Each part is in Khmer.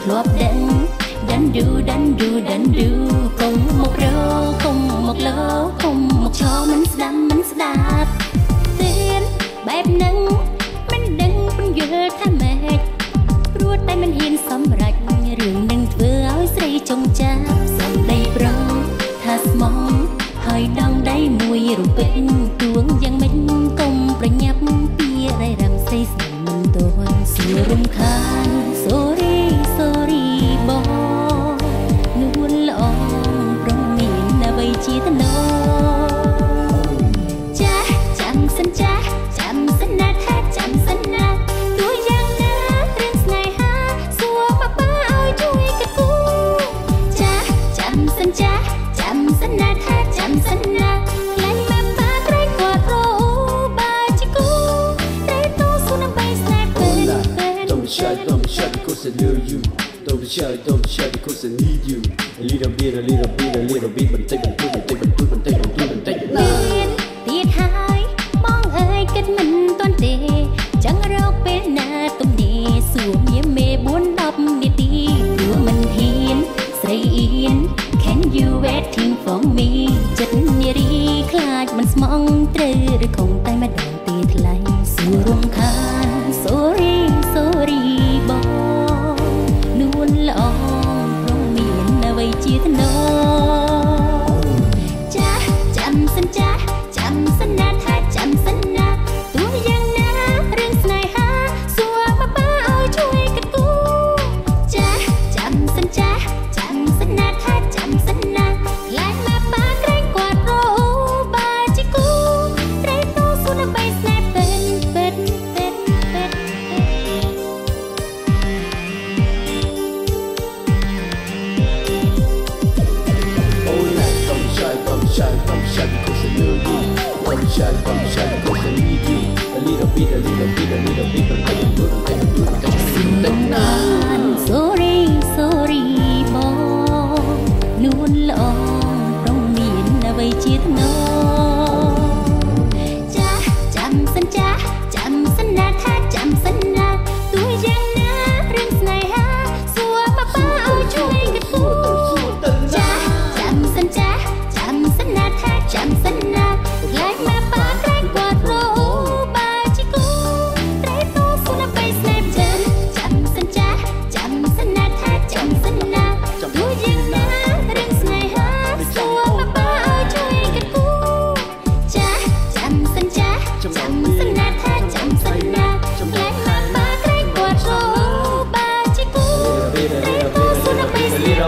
ធ្លាប់ដឹងดันดูកុំមករកុំមកលោកុំមកឈរមិនស្ដាប់ទៀនបែបហ្នឹងមិនដឹងពន្យល់ថាម៉េចព្រោះតែមិនហ៊ានសម្រេចរឿងនឹងធ្វើឲ្យស្រីចងចាំសំដីប្រងថាស្មងហើយដងដៃមួយរំពេចទួងយ៉ាងមិនកុំប្រញាប់ពីរៃរំស្រីស្ដាំមិនទន់សួររំខាន sorry បងនួនល្អប្រងមានអ្វីជាតំណចាស់ចាំសិនចាស់ចាំសិនណាថាចាំសិនណាទោះយ៉ាងណារឿងស្នេហាសួរប៉ាប៉ាឲ្យជួយកាត់គូចាស់ចាំសិនចាស់ចាំសិនណាថាចាំសិនណាខ្លាញ់ម៉ាក់ប៉ាក្រែងគាត់រោបាជីគូតែតោសុំដើម្បីស្នេហ៍ពេល Don't be shy because I love you Don't be shy because I need you A little bit but take it មានទៀតហើយបងអើយគិតមិនទាន់ទេចឹងរកពេលណាទំនេរសួរមាមេ4-10នាទីព្រោះមិនហ៊ានស្រីអៀន Can you waiting for me ចិត្តនារីខ្លាចមិនស្មងត្រូវឬคงតែម្ដងទេថ្លៃសួររំខាន sorry បងនួនល្អប្រងមានអ្វីជាតំណចាស់ចាំសិនចាស់ចាំសិនណាថាចាំសិនណាទោះយ៉ាងណារឿងស្នេហាសួរប៉ាប៉ាឲ្យជួយកាត់គូចាស់ចាំសិនចាស់ចាំសិនណាថាចាំសិនណាខ្លាចម៉ាក់ប៉ាក្រែងគាត់រោបាជីគូត្រូវតោសុំដើម្បីស្នេហ៍ពេន Don't be shy because I love you Don't be shy because I need you A little bit but take it sorry បងនួនល្អប្រងមានអ្វីជាតំណចាស់ចាំសិនចាស់ចាំសិនណាថាចាំសិនណាទោះយ៉ាងណារឿងស្នេហាសួរប៉ាប៉ាឲ្យជួយកាត់គូចាស់ចាំសិនចាស់ចាំសិនណាថាចាំសិនណាខ្លាចម៉ាក់ប៉ាក្រែងគាត់រោបាជីគូត្រូវតោសុំដើម្បីស្នេហ៍ចាំសិនចាស់ចាំសិនណាថាចាំសិនណាទោះយ៉ាងណារឿងស្នេហាសួរប៉ាប៉ាឲ្យជួយកាត់គូចាស់ចាំសិនចាស់ចាំសិនណាថាចាំសិនណាខ្លាចម៉ាក់ប៉ាក្រែងគាត់រោបាជីគូត្រូវតោសុំដើម្បីស្នេហ៍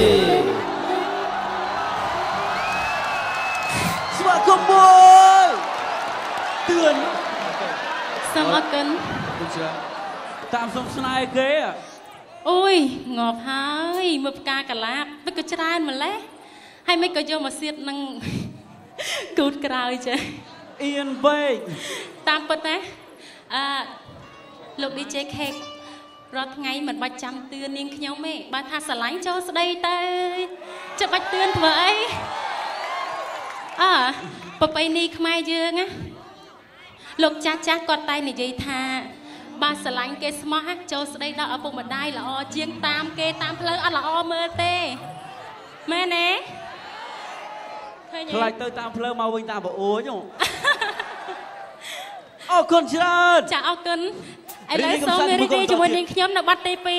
ស្វាគមន៍មួយទឿនសូមអរគុណតាមសុំស្នេហ៍គេអូយងប់ហើយមើលផ្កាកាឡាបវាក៏ច្រើនម្លេះហើយមិនក៏យកមកសៀតនឹងគូតក្រោយចេះអៀនបេកតាមពិតណាលោក DJ Cake រាល់ថ្ងៃមិនបាច់ចាំទឿននាងខ្ញុំទេបើថាស្រឡាញ់ចូលស្ដីទៅចិត្តបាច់ទឿនធ្វើអីប្រពៃណីខ្មែរយើងណាលោកចាស់គាត់តែនិយាយថាបើស្រឡាញ់គេស្មោះចូលស្ដីដល់ឪពុកម្ដាយល្អជាងតាមគេតាមផ្លូវអត់ល្អមើលទេមែនទេឃើញទេខ្លាចទៅតាមផ្លូវមកវិញតាមប្អូនអរគុណច្រើនចាអរគុណឥឡូវសូមរីករាយជាមួយនាងខ្ញុំនៅប័ណ្ណទី2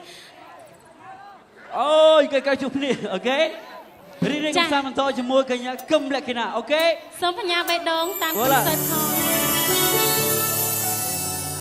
អូយគេជួបគ្នាអូខេរីករាយកំសាន្តបន្តជាមួយកញ្ញាគឹមលក្ខិណាអូខេសូមបញ្ញាបេះដូងតាមគំនិតផង